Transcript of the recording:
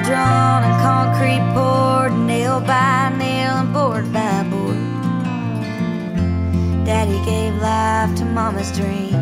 drawn and concrete poured, nail by nail and board by board. Daddy gave life to Mama's dream.